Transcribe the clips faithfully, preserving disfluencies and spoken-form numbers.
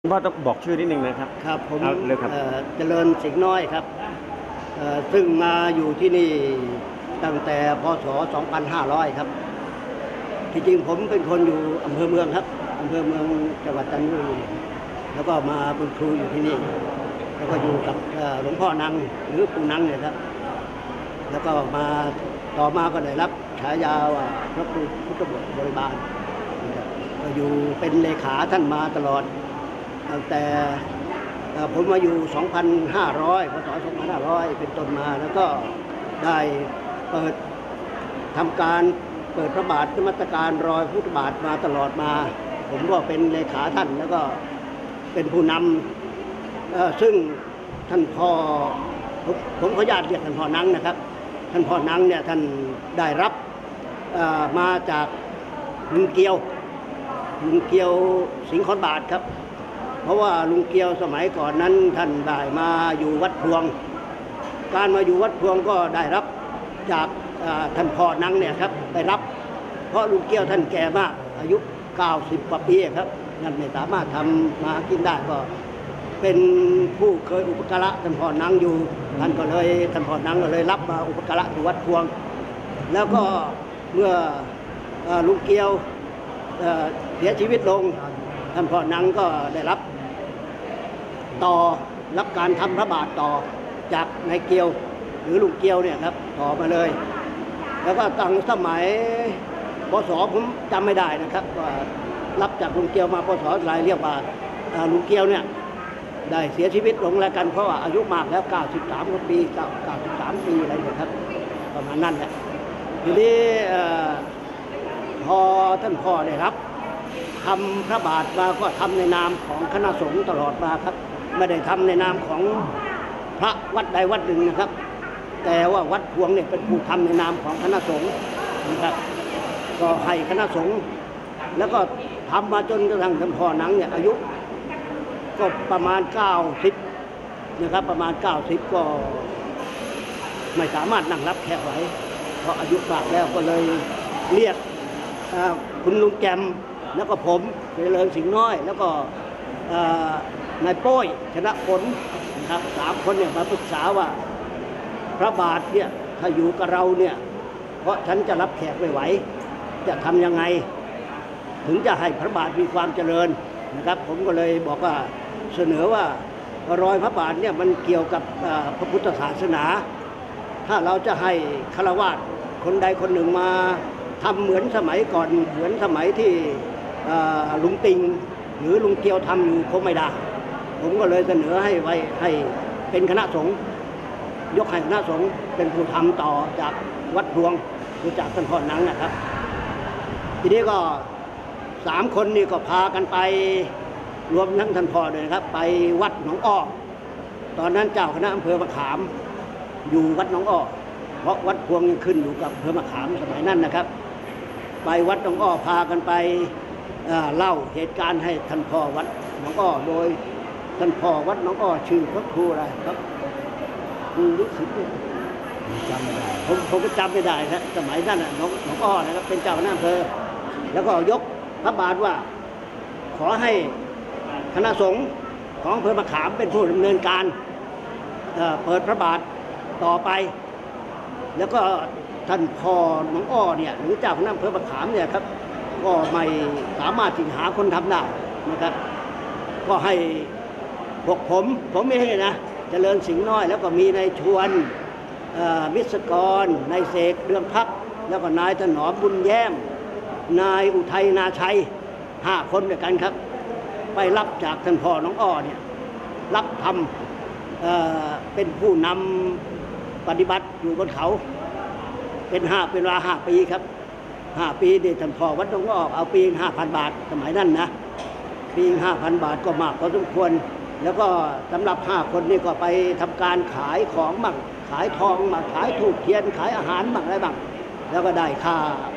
พ่อต้องบอกชื่อนิดนึงนะครับครับผมเลยครับเจริญสิงห์น้อยครับซึ่งมาอยู่ที่นี่ตั้งแต่พศสองพันห้าร้อยครับที่จริงผมเป็นคนอยู่อำเภอเมืองครับอำเภอเมืองจังหวัดจันทบุรีแล้วก็มาเป็นครูอยู่ที่นี่แล้วก็อยู่กับหลวงพ่อนังหรือปู่นังเนี่ยครับแล้วก็มาต่อมาก็ได้รับฉายาว่าพระครูพุทธบริบาลก็อยู่เป็นเลขาท่านมาตลอดตั้งแต่ผมมาอยู่ สองพันห้าร้อย พศ สองพันห้าร้อย เป็นต้นมาแล้วก็ได้เปิดทำการเปิดพระบาทนมัสการรอยพุทธบาทมาตลอดมาผมก็เป็นเลขาท่านแล้วก็เป็นผู้นำซึ่งท่านพ่อผมขออนุญาตเรียกท่านพ่อนังนะครับท่านพ่อนังเนี่ยท่านได้รับมาจากลุงเกียวลุงเกียวสิงห์ขอนบาทครับเพราะว่าลุงเกียวสมัยก่อนนั้นท่านได้มาอยู่วัดพวงการมาอยู่วัดพวงก็ได้รับจากท่านพ่อนังเนี่ยครับได้รับเพราะลุงเกียวท่านแก่มากอายุเก้าสิบกว่าปีครับนั่นไม่สามารถทำมากินได้ก็เป็นผู้เคยอุปการะท่านพ่อนังอยู่ท่านก็เลยท่านพ่อนังก็เลยรับมาอุปการะที่วัดพวงแล้วก็เมื่อลุงเกียวเสียชีวิตลงท่านพ่อนังก็ได้รับต่อรับการทำพระบาทต่อจากนายเกียวหรือลุงเกียวเนี่ยครับต่อมาเลยแล้วก็ตั้งสมัยพศผมจำไม่ได้นะครับว่ารับจากลุงเกียวมาพศอะไรเรียกว่าลุงเกียวเนี่ยได้เสียชีวิตลงแล้วกันเพราะว่าอายุมากแล้วเก้าสิบสามปีเก้าสิบสามปีอะไรเนี่ยครับประมาณนั้นแหละทีนี้พอท่านพ่อได้รับทำพระบาทมาก็ทำในนามของคณะสงฆ์ตลอดมาครับไม่ได้ทำในนามของพระวัดใดวัดหนึ่งนะครับแต่ว่าวัดพวงเนี่ยเป็นผู้ทำในนามของคณะสงฆ์นะครับก็ให้คณะสงฆ์แล้วก็ทำมาจนกระทั่งท่านพ่อนังเนี่ยอายุก็ประมาณเก้าสิบนะครับประมาณเก้าสิบก็ไม่สามารถนั่งรับแขกไหวเพราะอายุมากแล้วก็เลยเรียกคุณลุงแกมแล้วก็ผมเจริญสิงห์น้อยแล้วก็นายโป้ยชนะผลนะครับสามคนเนี่ยมาปรึกษาว่าพระบาทเนี่ยถ้าอยู่กับเราเนี่ยเพราะฉันจะรับแขกไม่ไหวจะทำยังไงถึงจะให้พระบาทมีความเจริญนะครับผมก็เลยบอกว่าเสนอว่ารอยพระบาทเนี่ยมันเกี่ยวกับพระพุทธศาสนาถ้าเราจะให้ฆราวาสคนใดคนหนึ่งมาทำเหมือนสมัยก่อนเหมือนสมัยที่ลุงติงหรือลุงเกียวทำอยู่คงไม่ได้ผมก็เลยเสนอให้ไว้ให้เป็นคณะสงฆ์ยกให้คณะสงฆ์เป็นผู้ทำต่อจากวัดพวงหรือจากท่านพ่อนังนะครับทีนี้ก็สามคนนี่ก็พากันไปรวมทั้งท่านพ่อเลยครับไปวัดหนองอ้อตอนนั้นเจ้าคณะอำเภอมะขามอยู่วัดหนองอ้อเพราะวัดพวงยังขึ้นอยู่กับอำเภอมะขามสมัยนั้นนะครับไปวัดหนองอ้อพากันไปเล่าเหตุการณ์ให้ท่านพ่อวัดหนองอ้อโดยท่านพ่อวัดหนองอ้อชื่อพระครูอะไรครับครูรู้สึกจำไม่ได้ผมผมก็จำไม่ได้นะสมัยนั้นหนองหนองอ้อนะครับเป็นเจ้าคณะอำเภอแล้วก็ยกพระบาทว่าขอให้คณะสงฆ์ของอำเภอมะขามเป็นผู้ดำเนินการเปิดพระบาทต่อไปแล้วก็ท่านพ่อหนองอ้อเนี่ยหรือเจ้าคณะอำเภอมะขามเนี่ยครับก็ไม่สามารถที่หาคนทำได้นะครับก็ให้พวกผมผมไม่ให้นะเจริญสิงห์น้อยแล้วก็มีนายชวนมิสกรนายเสกเรืองพักแล้วก็นายถนอมบุญแย้มนายอุทัยนาชัยห้าคนด้วยกันครับไปรับจากท่านพ่อน้องอ้อเนี่ยรับทำ เอ่อ เป็นผู้นำปฏิบัติอยู่บนเขาเป็นห้าเป็นเวลาห้าปีครับห้าปีเด็กท่านพ่อวัดน้องอ้อเอาปีห้าพันบาทสมัยนั้นนะปีห้าพันบาทก็มากพอสมควรแล้วก็สำหรับห้าคนนี่ก็ไปทำการขายของบ้างขายทองบ้างขายถูกเทียนขายอาหารบ้างอะไรบ้างแล้วก็ได้ค่า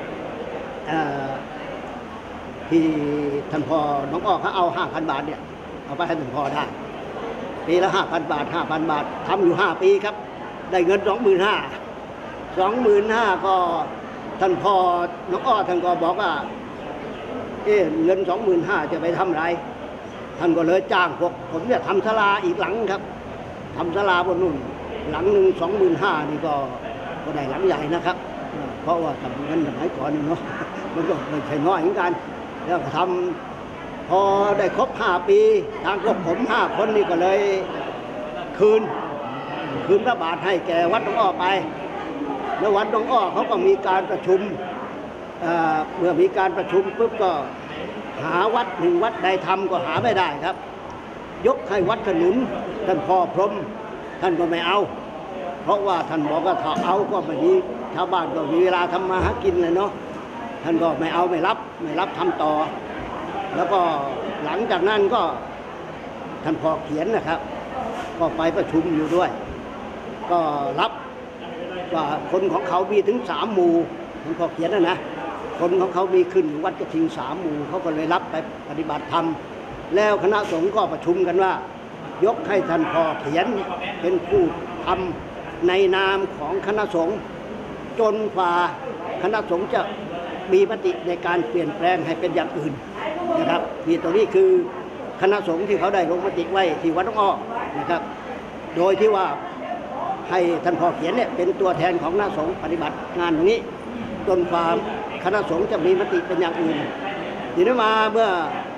ที่ท่านพ่อน้องอ้อเขาเอาห้าพันบาทเนี่ยเอาไปให้ท่านพ่อได้ปีละห้าพันบาทห้าพันบาททำอยู่ห้าปีครับได้เงินสองหมื่นห้าสองหมื่นห้าก็ท่านพ่อน้องอ้อท่านก็บอกว่าเอ๊ะเงินสองหมื่นห้าจะไปทำไรท่านก็เลยจ้างพวกผมเนี่ยทำศาลาอีกหลังครับทำศาลาบนนู่นหลังหนึ่งสองหมื่นห้านี่ก็ก็ได้หลังใหญ่นะครับเพราะว่าทำเงินสมัยก่อนนี่เนาะมันก็ไม่ใช่น้อยเหมือนกันแล้วทำพอได้ครบห้าปีทางพวกผมห้าคนนี่ก็เลยคืนคืนพระบาทให้แก่วัดหนองอ้อไปแล้ววัดหนองอ้อเขาก็มีการประชุมเมื่อมีการประชุมปุ๊บก็หาวัดหนึ่งวัดใดทำก็หาไม่ได้ครับยกให้วัดขนุนท่านพ่อพรหมท่านก็ไม่เอาเพราะว่าท่านบอกว่าถ้าเอาก็ไม่มีชาวบ้านก็มีเวลาทำมาหากินเลยเนาะท่านก็ไม่เอาไม่รับไม่รับทำต่อแล้วก็หลังจากนั้นก็ท่านพ่อเขียนนะครับก็ไปประชุมอยู่ด้วยก็รับว่าคนของเขามีถึงสามหมู่ท่านพ่อเขียนนะนะคนของเขามีขึ้นวัดกระทิงสามหมู่เขาก็เลยรับไปปฏิบัติธรรมแล้วคณะสงฆ์ก็ประชุมกันว่ายกให้ท่านพ่อเขียนเป็นผู้ทำในนามของคณะสงฆ์จนกว่าคณะสงฆ์จะมีมติในการเปลี่ยนแปลงให้เป็นอย่างอื่นนะครับนี่ตรงนี้คือคณะสงฆ์ที่เขาได้ลงมติไว้ที่วัดหนองอ้อนะครับโดยที่ว่าให้ท่านพ่อเขียนเนี่ยเป็นตัวแทนของคณะสงฆ์ปฏิบัติงานตรงนี้จนกว่าคณะสงฆ์จะมีมติเป็นอย่างอื่นทีนี้มาเมื่อ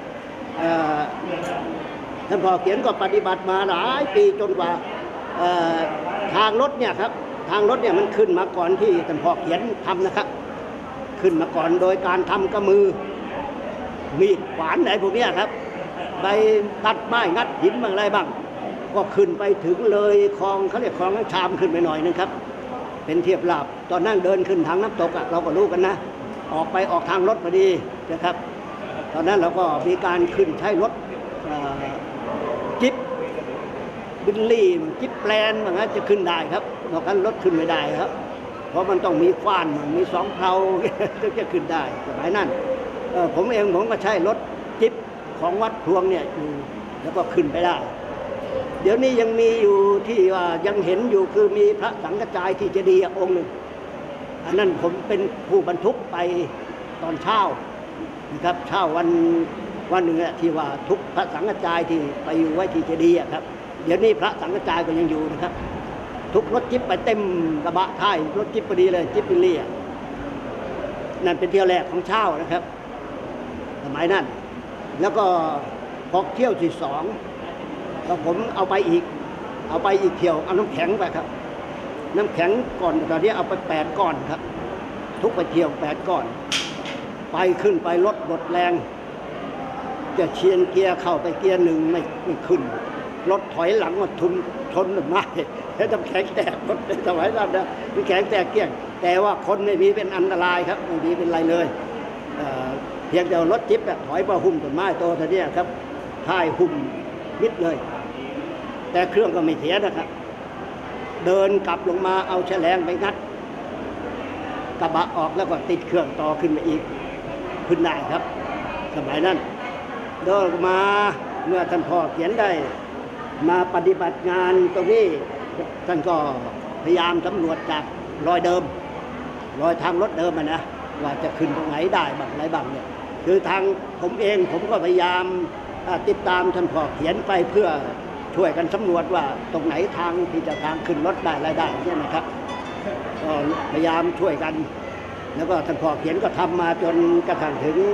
ท่านพ่อเขียนก็ปฏิบัติมาหลายปีจนกว่าทางรถเนี่ยครับทางรถเนี่ยมันขึ้นมาก่อนที่ท่านพ่อเขียนทำนะครับขึ้นมาก่อนโดยการทำกระมือมีดขวานอะไรพวกนี้ครับไปตัดไม้งัดหินบ้างอะไรบ้างก็ขึ้นไปถึงเลยคลองเขาเรียกคลองน้ำชามขึ้นไปหน่อยนึงครับเป็นเทียบลาบตอนนั่งเดินขึ้นทางน้ำตกเราก็รู้กันนะออกไปออกทางรถพอดีนะครับตอนนั้นเราก็มีการขึ้นใช้รถจิ๊บบิลลี่จิ๊บแปลนมันจะขึ้นได้ครับนอกนั้นรถขึ้นไม่ได้ครับเพราะมันต้องมีฟ้านมีสองเพลาถึงจะขึ้นได้สมัยนั้นผมเองผมก็ใช้รถจิ๊บของวัดพลวงเนี่ยอยู่แล้วก็ขึ้นไปได้เดี๋ยวนี้ยังมีอยู่ที่ว่ายังเห็นอยู่คือมีพระสังฆจายที่เจดีย์องค์หนึ่งอันนั้นผมเป็นผู้บรรทุกไปตอนเช้านะครับเช้าวันวันหนึ่งที่ว่าทุกพระสังฆจายที่ไปอยู่ไว้ที่เจดีย์ครับเดี๋ยวนี้พระสังฆจายก็ยังอยู่นะครับทุกรถจิ๊บไปเต็มกระบะท้ายรถจิ๊บพอดีเลยจิ๊บบิลลี่นั่นเป็นเที่ยวแรกของเช้านะครับสมัยนั้นแล้วก็พอเที่ยวที่สองแล้วผมเอาไปอีกเอาไปอีกเที่ยวเอาน้ำแข็งไปครับน้ำแข็งก่อนตอนนี้เอาไปแปดก้อนครับทุกไปเที่ยวแปดก้อนไปขึ้นไปรถรถแรงจะเชียนเกียร์เข้าไปเกียร์หนึ่งไม่ไม่ขึ้นรถถอยหลังมาทุนชนหรือไม่แล้วน้ำแข็งแตกรถสมัยนั้นนะน้ำแข็งแตกเกลี้ยงแต่ว่าคนไม่มีเป็นอันตรายครับไม่มีเป็นไรเลยเพียงแต่รถจิ๊บถอยมาหุ้มต้นไม้โตเท่านี้ครับท้ายหุ้มมิดเลยแต่เครื่องก็ไม่เสียนะครับเดินกลับลงมาเอาแฉลงไปงัดกระบะออกแล้วก็ติดเครื่องต่อขึ้นมาอีกขึ้นได้ครับสมัยนั้นเดินมาเมื่อท่านพ่อเขียนได้มาปฏิบัติงานตรงนี้ท่านก็พยายามสำรวจจากรอยเดิมรอยทางรถเดิมนะว่าจะขึ้นตรงไหนได้บ้างอะไรบ้างเนี่ยคือทางผมเองผมก็พยายามติดตามท่านพ่อเขียนไปเพื่อช่วยกันสำรวจว่าตรงไหนทางที่จะทางขึ้นรถได้อะไรได้เนี่ยนะครับก็พยายามช่วยกันแล้วก็ท่านพ่อเขียนก็ทำมาจนกระทั่งถึง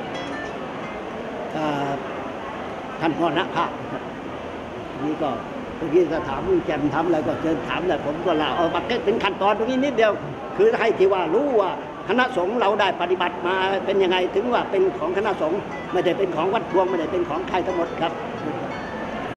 ท่านพ่อณภาพครับนี่ก็เมื่อกี้จะถามแกนทำอะไรก็เชิญถามแต่ผมก็เล่าเอาบัตรถึงขั้นตอนตรงนี้นิดเดียวคือให้ที่ว่ารู้ว่าคณะสงฆ์เราได้ปฏิบัติมาเป็นยังไงถึงว่าเป็นของคณะสงฆ์ไม่ได้เป็นของวัดพวงไม่ได้เป็นของใครทั้งหมดครับ